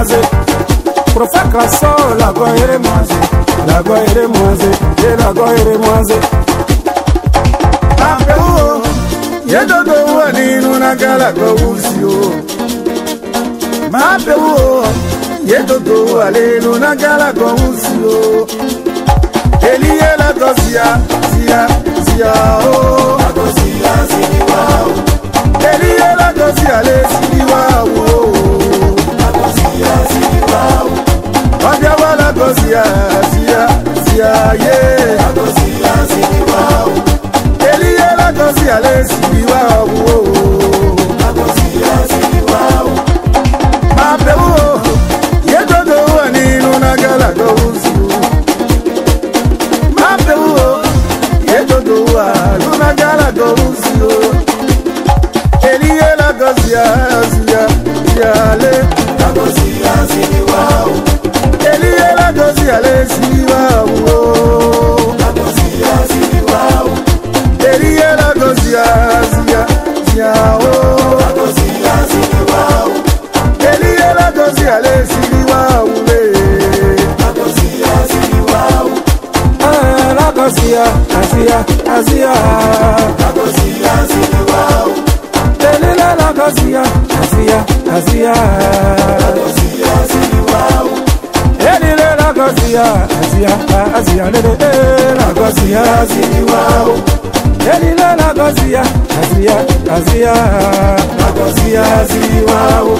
moise. Prophète Crasso, la goyere moise. La goyere moise, et la goyere moise. Apeu, yedodo wani nunagala go usio. Mapeu, yedodo wale nunagala go usio. Elie la gosia, sia, sia, oh. La gosia, sia, oh. Elie la gosia, le sia, oh. La gosia, sia, oh. Obiawa la gosia, sia, sia, yeah. La gosia, sia, oh. Elie la gosia, le sia, oh. La gosia, sia, oh. Mapeu, yedodo wani nunagala go usio. Lunagala Gorusio Elie la Gozia Zia Ziale La Gozia Ziwao Elie la Gozia le Ziwao La Gozia Ziwao Elie la Gozia Zia Ziao La Gozia Ziwao Elie la Gozia le Ziwao La Gozia Ziwao La Gozia Azia, Azia, la Gozia, Ziwao. Telela la Gozia, Azia, Azia, la Gozia, Ziwao. Elile la Gozia, Azia, Azia, la Gozia, Ziwao. Elile la Gozia, Azia, Azia, la Gozia, Ziwao.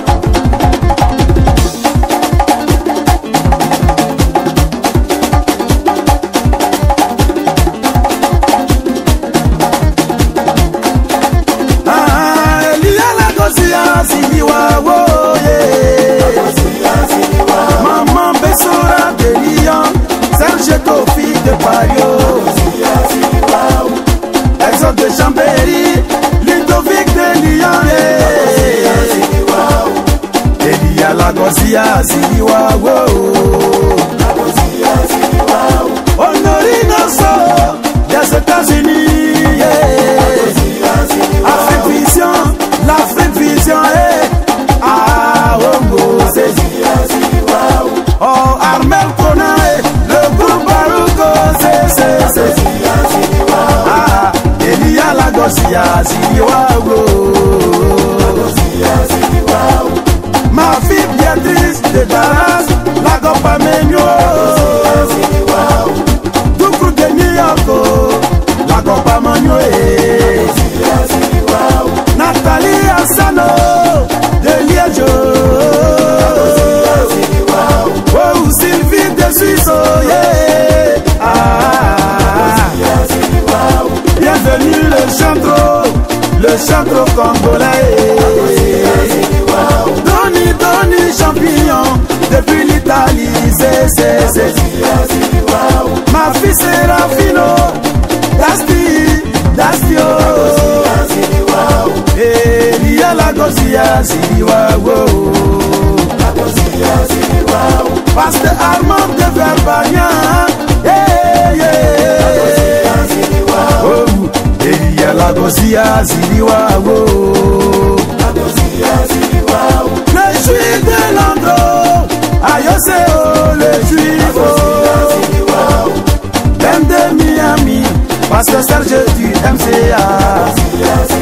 Maman Bessora de Lyon, Serge Kofi de Pario, Exode de Chambéry, Ludovic de Lyon, Elia la Gozia, Ziwa, Honorino So, des États-Unis, Afrique Vision, l'Afrique Vision, oh, Armel Konae, le groupe Baruko, c'est ah, Elia la Gozia, ma fille Béatrice de Dallas, la Gopa Menyo, Doukou de New York, la Gopa Menyo, Nathalie Asano, de Liège. Oh, Sylvie de Suisse, oh yeah. Bienvenue le chantro congolais. Doni champignon, depuis l'Italie, c'est. Ma fille Serafino, Dastio. Et il y a la Gozia, Pasteur Armand de Verbania, oh, il y a la Gozia, le juif de Landro, Ayoseo, le juif, Ben de Miami, Pasteur Serge du MCA.